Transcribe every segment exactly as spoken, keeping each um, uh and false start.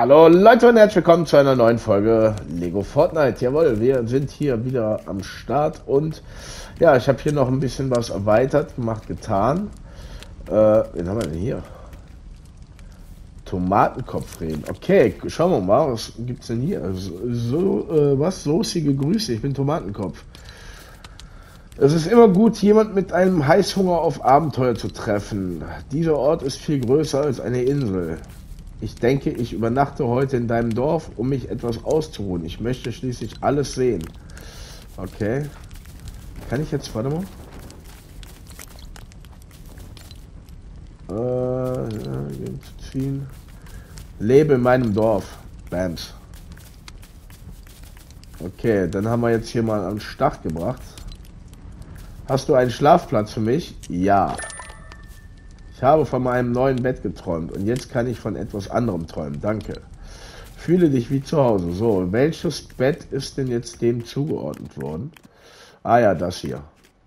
Hallo Leute und herzlich willkommen zu einer neuen Folge Lego Fortnite. Jawohl, wir sind hier wieder am Start und ja, ich habe hier noch ein bisschen was erweitert, gemacht, getan. Äh, wen haben wir denn hier? Tomatenkopfreden. Okay, schauen wir mal, was gibt's denn hier? So, äh, was? Soßige Grüße, ich bin Tomatenkopf. Es ist immer gut, jemand mit einem Heißhunger auf Abenteuer zu treffen. Dieser Ort ist viel größer als eine Insel. Ich denke, ich übernachte heute in deinem Dorf, um mich etwas auszuruhen. Ich möchte schließlich alles sehen. Okay. Kann ich jetzt, warte mal. Äh, ja, ziehen. Lebe in meinem Dorf. Bams. Okay, dann haben wir jetzt hier mal an den Start gebracht. Hast du einen Schlafplatz für mich? Ja. Ich habe von meinem neuen Bett geträumt und jetzt kann ich von etwas anderem träumen. Danke. Fühle dich wie zu Hause. So, welches Bett ist denn jetzt dem zugeordnet worden? Ah ja, das hier.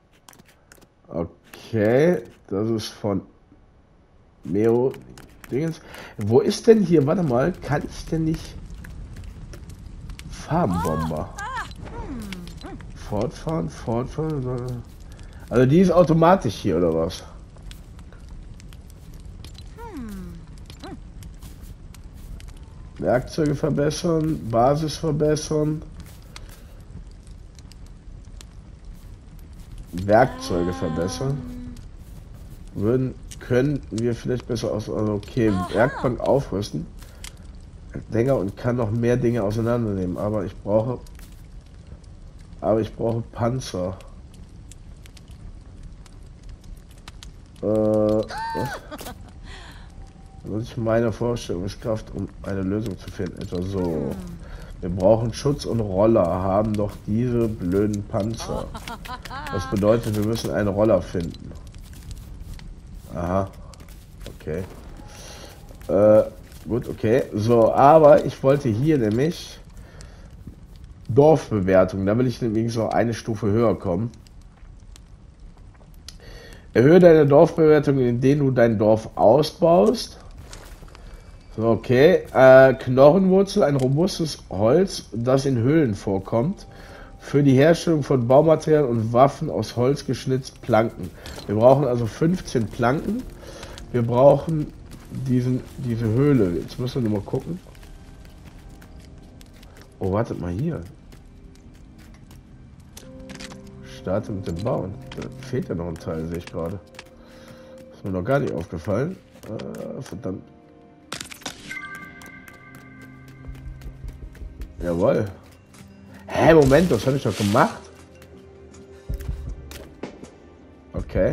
Okay, das ist von Meo Dingens. Wo ist denn hier? Warte mal, kann ich denn nicht Farbenbomber? Fortfahren, fortfahren. Also die ist automatisch hier oder was? Werkzeuge verbessern, Basis verbessern. Werkzeuge verbessern. Würden, können wir vielleicht besser aus. Also okay, Werkbank aufrüsten. Länger und kann noch mehr Dinge auseinandernehmen. Aber ich brauche. Aber ich brauche Panzer. Äh, was? Das ist meine Vorstellungskraft, um eine Lösung zu finden. Etwa so. Wir brauchen Schutz und Roller, haben doch diese blöden Panzer. Das bedeutet, wir müssen einen Roller finden. Aha. Okay. Äh, gut, okay. So, aber ich wollte hier nämlich Dorfbewertung. Da will ich nämlich so eine Stufe höher kommen. Erhöhe deine Dorfbewertung, indem du dein Dorf ausbaust. So, okay. Äh, Knochenwurzel, ein robustes Holz, das in Höhlen vorkommt. Für die Herstellung von Baumaterialien und Waffen aus Holz geschnitzt Planken. Wir brauchen also fünfzehn Planken. Wir brauchen diesen, diese Höhle. Jetzt müssen wir mal gucken. Oh, wartet mal hier. Starte mit dem Bauen. Da fehlt ja noch ein Teil, sehe ich gerade. Ist mir noch gar nicht aufgefallen. Äh, verdammt. Jawohl. Hä, Moment, das habe ich doch gemacht. Okay.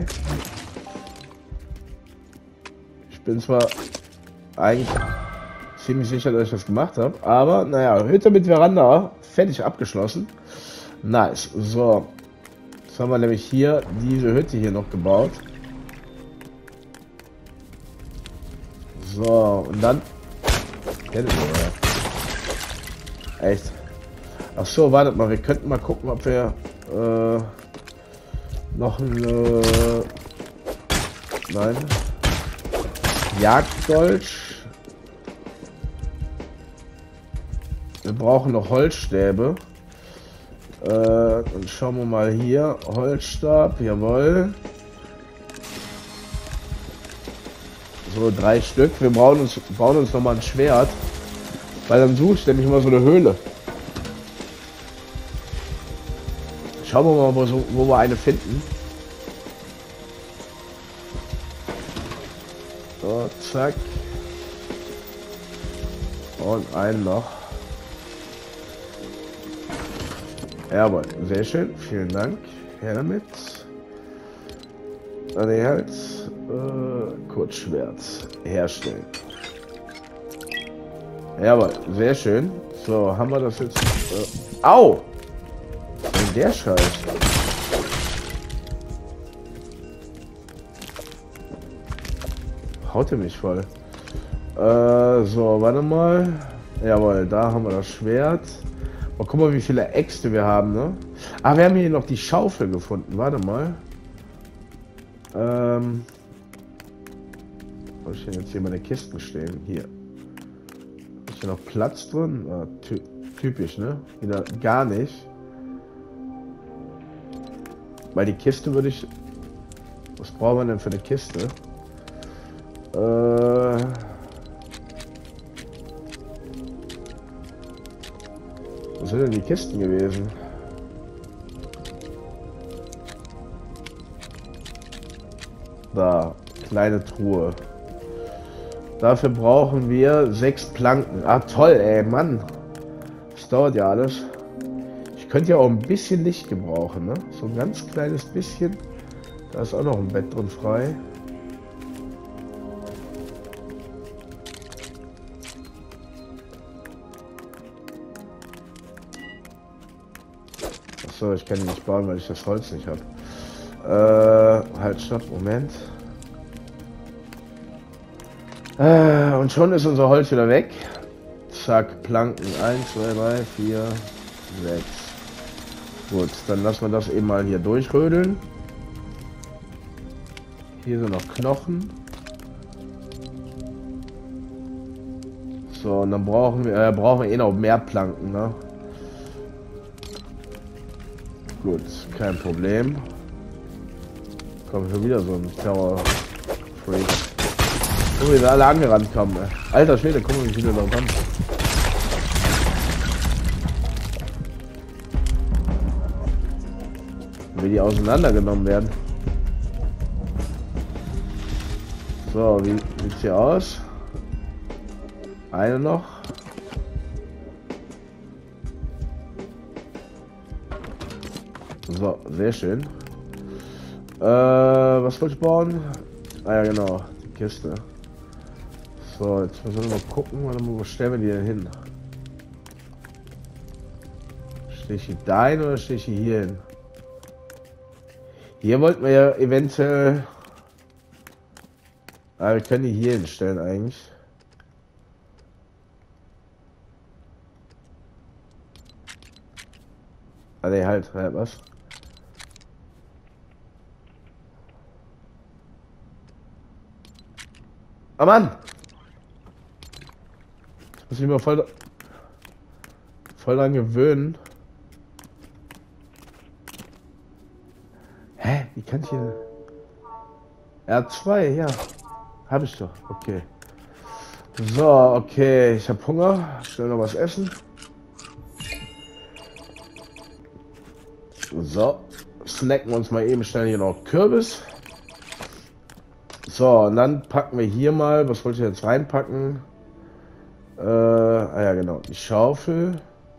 Ich bin zwar eigentlich ziemlich sicher, dass ich das gemacht habe, aber naja, Hütte mit Veranda, fertig abgeschlossen. Nice. So. Jetzt haben wir nämlich hier diese Hütte hier noch gebaut. So, und dann... Echt? Ach so, wartet mal, wir könnten mal gucken, ob wir äh, noch eine... Nein. Jagddolch. Wir brauchen noch Holzstäbe. Äh, dann schauen wir mal hier. Holzstab, jawohl. So, drei Stück. Wir brauchen uns, bauen uns noch mal ein Schwert. Weil dann suche ich nämlich immer so eine Höhle. Schauen wir mal, wo, so, wo wir eine finden. So, zack. Und einen noch. Jawohl, sehr schön. Vielen Dank. Her damit. An den Hals. Äh, Kurzschwert. Herstellen. Jawohl, sehr schön. So, haben wir das jetzt... Äh, au! Und der Scheiß. Haut er mich voll. Äh, so, warte mal. Jawohl, da haben wir das Schwert. Oh, guck mal, wie viele Äxte wir haben, ne? Ah, wir haben hier noch die Schaufel gefunden. Warte mal. Ähm... Wo habe ich denn jetzt hier meine Kisten stehen? Hier. Ist hier noch Platz drin? Ja, ty typisch, ne? Wieder gar nicht. Weil die Kiste würde ich... Was brauchen wir denn für eine Kiste? Äh... Was sind denn die Kisten gewesen? Da, kleine Truhe. Dafür brauchen wir sechs Planken. Ah, toll, ey, Mann. Das dauert ja alles. Ich könnte ja auch ein bisschen Licht gebrauchen, ne? So ein ganz kleines bisschen. Da ist auch noch ein Bett drin frei. Achso, ich kann ihn nicht bauen, weil ich das Holz nicht habe. Äh, halt, stopp, Moment. Äh, und schon ist unser Holz wieder weg. Zack, Planken. eins, zwei, drei, vier, sechs. Gut, dann lassen wir das eben mal hier durchrödeln. Hier sind noch Knochen. So, und dann brauchen wir, äh, brauchen wir eh noch mehr Planken, ne? Gut, kein Problem. Kommt schon wieder so ein Terror Freak. Guck mal, wie wir alle angerannt kommen, ey. Alter Schwede, guck mal, wie viele da kommen. Wie die auseinandergenommen werden. So, wie sieht's hier aus? Eine noch. So, sehr schön. Äh, was wollte ich bauen? Ah ja, genau, die Kiste. So, jetzt müssen wir mal gucken, wo stellen wir die denn hin? Stehe ich hier dahin oder stehe ich hier hin? Hier wollten wir ja eventuell... Ah, wir können die hier hinstellen eigentlich. Ah ne, halt, halt, was? Ah Mann! Ich muss mich mal voll, voll dran gewöhnen. Hä? Wie kann ich hier... R zwei, ja. Habe ich doch. Okay. So, okay. Ich habe Hunger. Schnell noch was essen. So. Snacken wir uns mal eben schnell hier noch Kürbis. So, und dann packen wir hier mal... Was wollte ich jetzt reinpacken? Äh, ah ja, genau. Die Schaufel.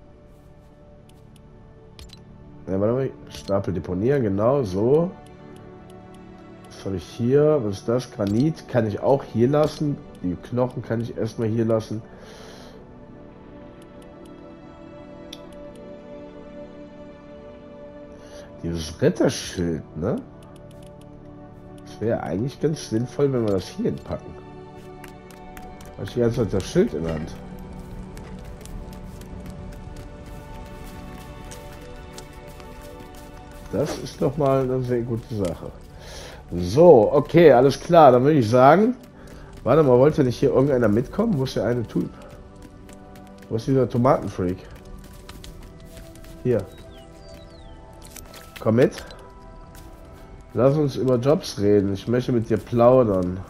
Ja, warte mal. Stapel deponieren, genau, so. Was habe ich hier? Was ist das? Granit kann ich auch hier lassen. Die Knochen kann ich erstmal hier lassen. Dieses Ritterschild, ne? Das wäre eigentlich ganz sinnvoll, wenn wir das hier hinpacken. Habe ich die ganze Zeit das Schild in der Hand. Das ist doch mal eine sehr gute Sache. So, okay, alles klar. Dann würde ich sagen, warte mal, wollte nicht hier irgendeiner mitkommen? Wo ist der eine Typ? Wo ist dieser Tomatenfreak? Hier. Komm mit. Lass uns über Jobs reden. Ich möchte mit dir plaudern.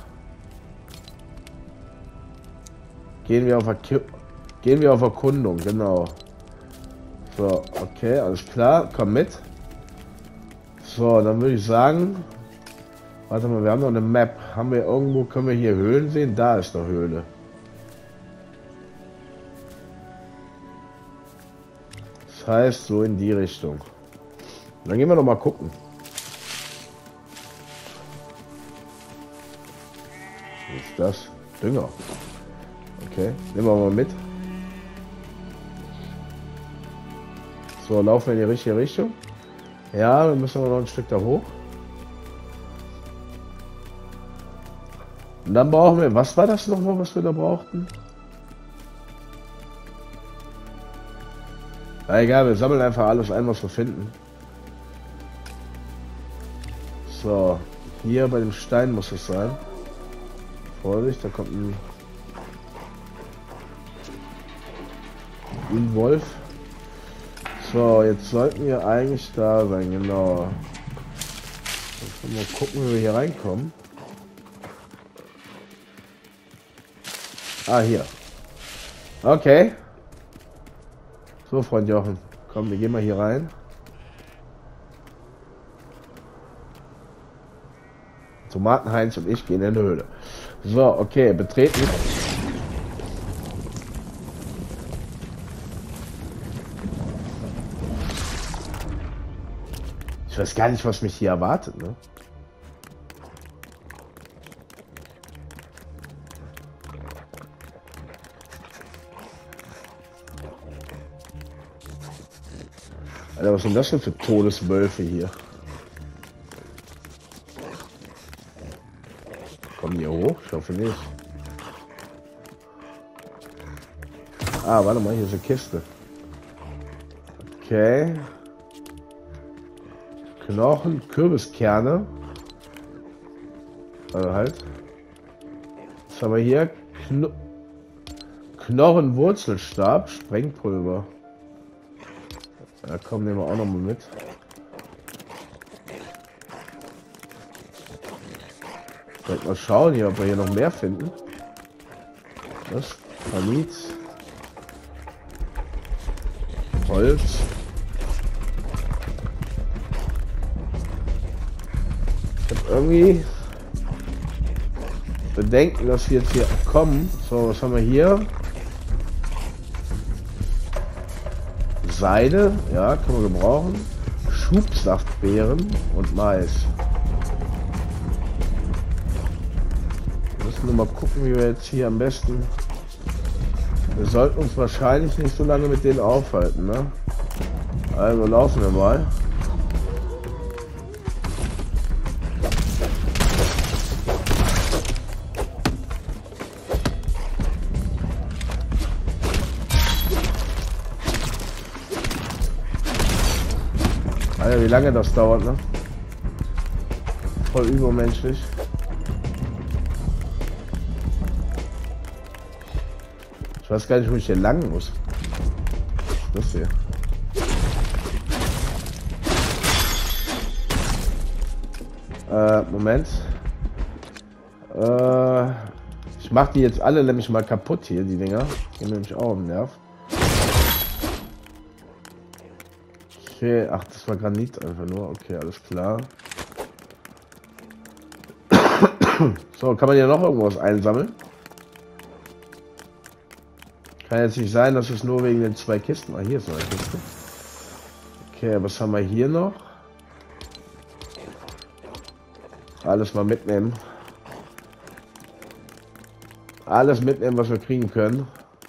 Gehen wir auf Erk- Gehen wir auf Erkundung, genau. So, okay, alles klar. Komm mit. So, dann würde ich sagen... Warte mal, wir haben noch eine Map. Haben wir irgendwo, können wir hier Höhlen sehen? Da ist eine Höhle. Das heißt, so in die Richtung. Dann gehen wir noch mal gucken. Was ist das? Dünger. Okay, nehmen wir mal mit. So, laufen wir in die richtige Richtung. Ja, wir müssen noch ein Stück da hoch. Und dann brauchen wir, was war das nochmal, was wir da brauchten? Na egal, wir sammeln einfach alles ein, was wir finden. So, hier bei dem Stein muss es sein. Vorsicht, da kommt ein... Ein Wolf. So, jetzt sollten wir eigentlich da sein, genau. Jetzt mal gucken, wie wir hier reinkommen. Ah, hier. Okay. So, Freund Jochen. Komm, wir gehen mal hier rein. Tomatenheinz und ich gehen in die Höhle. So, okay, betreten. Ich weiß gar nicht, was mich hier erwartet, ne? Alter, was sind das denn für Todeswölfe hier? Kommen die hoch? Ich hoffe nicht. Ah, warte mal, hier ist eine Kiste. Okay. Knochen, Kürbiskerne. Also halt. Was haben wir hier? Kno Knochenwurzelstab, Sprengpulver. Da kommen nehmen wir auch noch mal mit. Vielleicht mal schauen hier, ob wir hier noch mehr finden. Das Granit. Holz. Ich habe irgendwie Bedenken, dass wir jetzt hier kommen. So, was haben wir hier? Seide, ja, können wir gebrauchen. Schubsaftbeeren und Mais. Wir müssen nur mal gucken, wie wir jetzt hier am besten. Wir sollten uns wahrscheinlich nicht so lange mit denen aufhalten, ne? Also laufen wir mal. Alter, wie lange das dauert, ne? Voll übermenschlich. Ich weiß gar nicht, wo ich hier lang muss. Was ist das hier? Äh, Moment. Äh, ich mach die jetzt alle nämlich mal kaputt hier, die Dinger. Die gehen nämlich auch am Nerv. Okay, ach, das war Granit einfach nur. Okay, alles klar. So, kann man ja noch irgendwas einsammeln? Kann jetzt nicht sein, dass es nur wegen den zwei Kisten. Ah, hier ist noch eine Kiste. Okay, was haben wir hier noch? Alles mal mitnehmen. Alles mitnehmen, was wir kriegen können.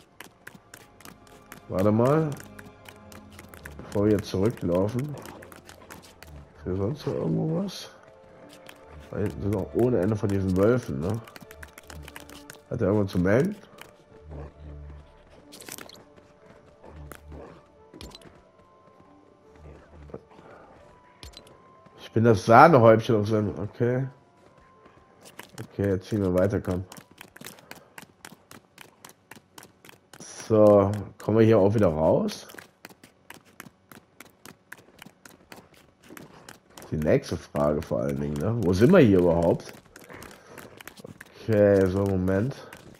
Warte mal. Bevor wir jetzt zurücklaufen. Für sonst noch irgendwo was? Da hinten sind auch ohne Ende von diesen Wölfen, ne? Hat er irgendwas zu melden? Ich bin das Sahnehäubchen auf seinem. Okay. Okay, jetzt ziehen wir weiter, komm. So, kommen wir hier auch wieder raus? Die nächste Frage vor allen Dingen, ne? Wo sind wir hier überhaupt? Okay, so, Moment.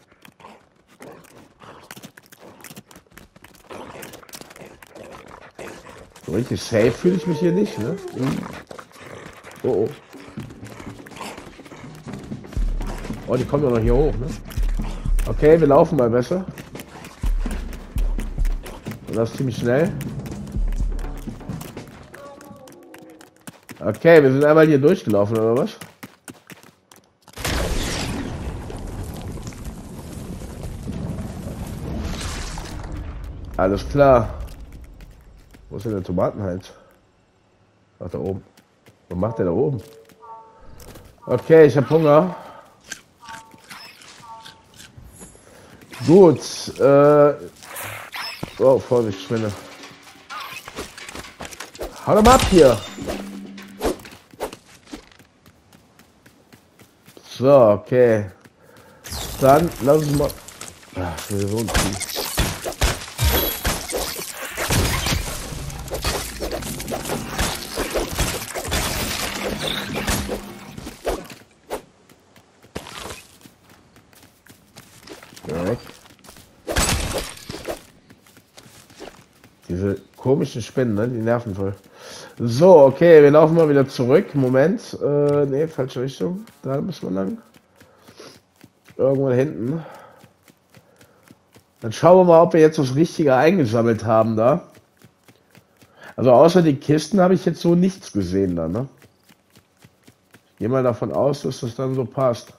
So richtig safe fühle ich mich hier nicht, ne? Hm. Oh, oh. Oh, die kommen ja noch hier hoch, ne? Okay, wir laufen mal besser. Und das ziemlich schnell. Okay, wir sind einmal hier durchgelaufen, oder was? Alles klar. Wo ist denn der Tomatenhals? Ach, da oben. Was macht der da oben? Okay, ich habe Hunger. Gut. Äh oh, Vorsicht, Schwinde. Hau doch mal ab hier. So, okay. Dann lass uns mal. Ach, wir so ein Diese komischen Spinnen, ne? Die nerven voll. So, okay, wir laufen mal wieder zurück. Moment. Äh, ne, falsche Richtung. Da müssen wir lang. Irgendwo da hinten. Dann schauen wir mal, ob wir jetzt das Richtige eingesammelt haben da. Also außer die Kisten habe ich jetzt so nichts gesehen da, ne? Ich gehe mal davon aus, dass das dann so passt.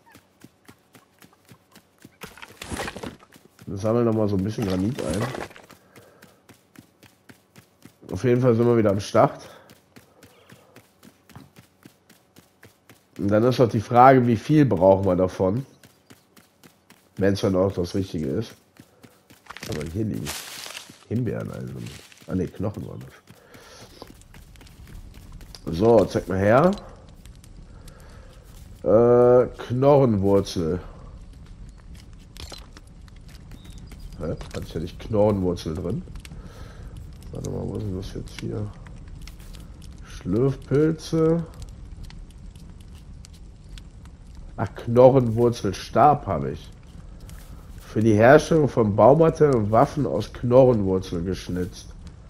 Wir sammeln noch mal so ein bisschen Granit ein. Auf jeden Fall sind wir wieder am Start. Und dann ist noch die Frage, wie viel brauchen wir davon? Wenn es dann auch das Richtige ist. Aber hier liegen Himbeeren, also. Ah ne, Knochen waren das. So, zeig mal her. Äh, Knochenwurzel. Hä? Hatte ich ja nicht Knochenwurzel drin. Warte mal, wo ist denn das jetzt hier? Schlürfpilze. Ach, Knochenwurzelstab habe ich. Für die Herstellung von Baumaterial und Waffen aus Knochenwurzel geschnitzt.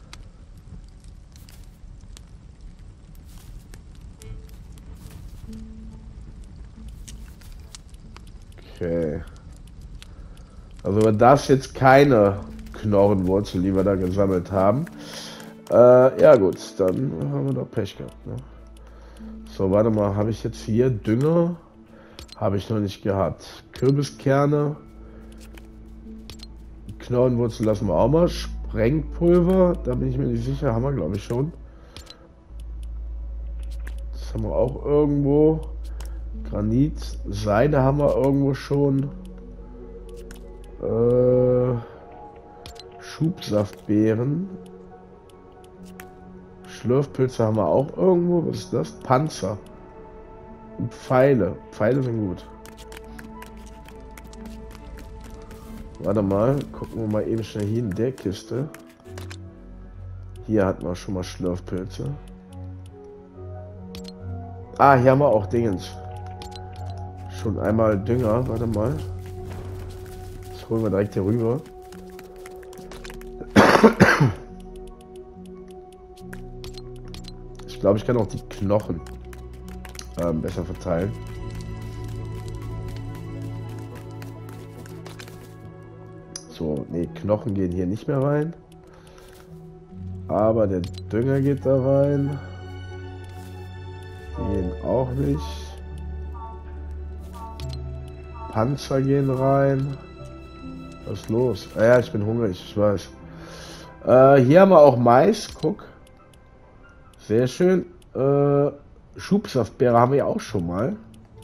Okay. Also war das jetzt keine Knochenwurzel, die wir da gesammelt haben. Äh, ja gut, dann haben wir doch Pech gehabt. Ne? So, warte mal, habe ich jetzt hier Dünger? Habe ich noch nicht gehabt. Kürbiskerne. Knochenwurzel lassen wir auch mal. Sprengpulver, da bin ich mir nicht sicher, haben wir glaube ich schon. Das haben wir auch irgendwo. Granit, Seide haben wir irgendwo schon. Äh, Schubsaftbeeren. Schlürfpilze haben wir auch irgendwo. Was ist das? Panzer. Und Pfeile. Pfeile sind gut. Warte mal, gucken wir mal eben schnell hier in der Kiste. Hier hatten wir schon mal Schlürfpilze. Ah, hier haben wir auch Dingens. Schon einmal Dünger, warte mal. Das holen wir direkt hier rüber. Ich glaube, ich kann auch die Knochen ähm, besser verteilen. So, nee, Knochen gehen hier nicht mehr rein. Aber der Dünger geht da rein. Die gehen auch nicht. Panzer gehen rein. Was ist los? Ah ja, ich bin hungrig, ich weiß. Äh, hier haben wir auch Mais, guck. Sehr schön. Äh, Schubsaftbeere haben wir ja auch schon mal.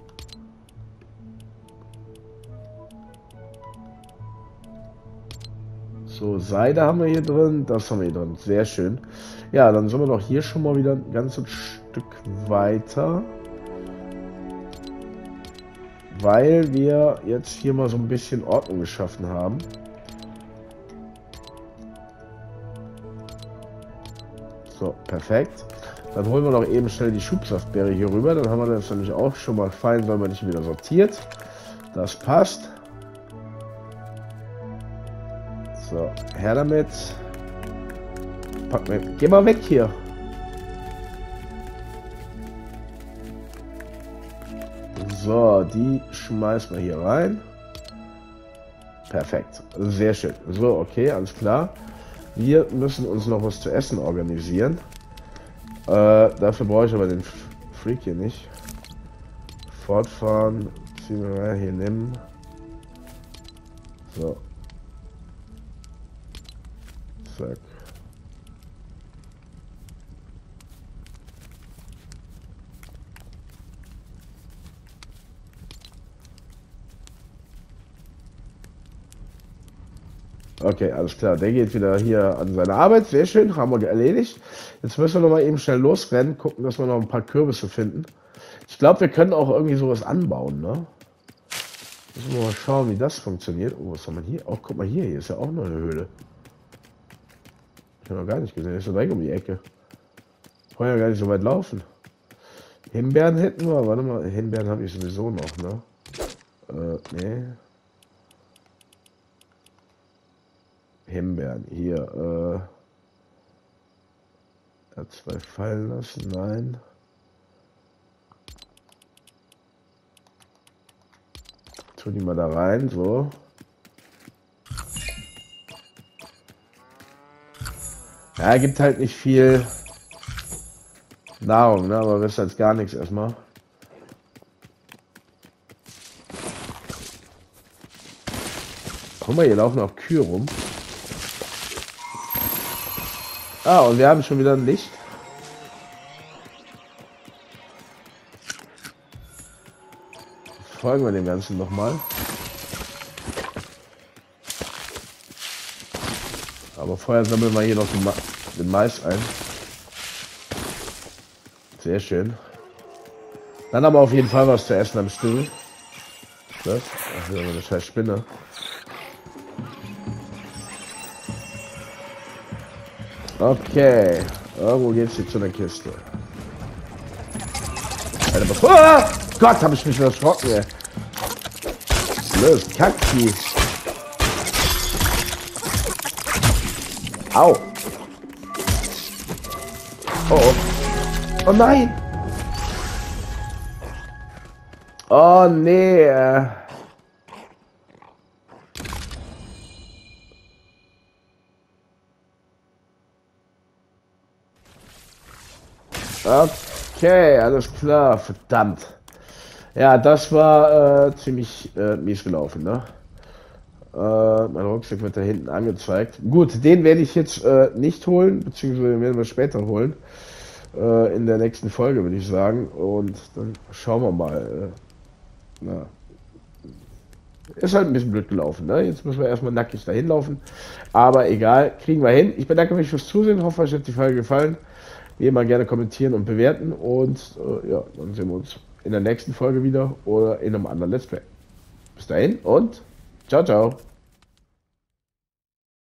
So, Seide haben wir hier drin, das haben wir hier drin. Sehr schön. Ja, dann sind wir doch hier schon mal wieder ein ganzes Stück weiter. Weil wir jetzt hier mal so ein bisschen Ordnung geschaffen haben. So, perfekt. Dann holen wir noch eben schnell die Schubsaftbeere hier rüber. Dann haben wir das nämlich auch schon mal fein, weil wir nicht wieder sortiert. Das passt. So, her damit. Pack mal, geh mal weg hier. So, die schmeißen wir hier rein. Perfekt, sehr schön. So, okay, alles klar. Wir müssen uns noch was zu essen organisieren. Äh, dafür brauche ich aber den Freak hier nicht. Fortfahren, ziehen wir rein, hier nehmen. So. Zack. Okay, alles klar. Der geht wieder hier an seine Arbeit. Sehr schön, haben wir erledigt. Jetzt müssen wir noch mal eben schnell losrennen, gucken, dass wir noch ein paar Kürbisse finden. Ich glaube, wir können auch irgendwie sowas anbauen, ne? Müssen wir mal schauen, wie das funktioniert. Oh, was haben wir hier? Oh, guck mal hier, hier ist ja auch noch eine Höhle. Ich habe noch gar nicht gesehen, ist ja direkt um die Ecke. Wollen ja gar nicht so weit laufen. Himbeeren hätten wir, warte mal, Himbeeren habe ich sowieso noch, ne? Äh, nee. Himbeeren, hier, Hat zwei fallen lassen, nein. Tu die mal da rein, so. Ja, gibt halt nicht viel Nahrung, ne? Aber besser als gar nichts erstmal. Guck mal, hier laufen auch Kühe rum. Ah, und wir haben schon wieder ein Licht. Folgen wir dem Ganzen nochmal. Aber vorher sammeln wir hier noch den, Ma den Mais ein. Sehr schön. Dann haben wir auf jeden Fall was zu essen am Stück. Das? Ach, wieder eine scheiß Spinne. Okay. Irgendwo geht's hier zu der Kiste. Alter, ah! Gott, habe ich mich erschrocken, ey. Los, Kackvieh. Au. Oh, oh. Oh nein. Oh nee. Okay, alles klar, verdammt. Ja, das war äh, ziemlich äh, mies gelaufen, ne? Äh, mein Rucksack wird da hinten angezeigt. Gut, den werde ich jetzt äh, nicht holen, beziehungsweise werden wir später holen. Äh, in der nächsten Folge, würde ich sagen. Und dann schauen wir mal. Äh, na. Ist halt ein bisschen blöd gelaufen, ne? Jetzt müssen wir erstmal nackig dahin laufen. Aber egal, kriegen wir hin. Ich bedanke mich fürs Zusehen, hoffe, euch hat die Folge gefallen. Wie immer gerne kommentieren und bewerten. Und äh, ja, dann sehen wir uns in der nächsten Folge wieder oder in einem anderen Let's Play. Bis dahin und ciao, ciao.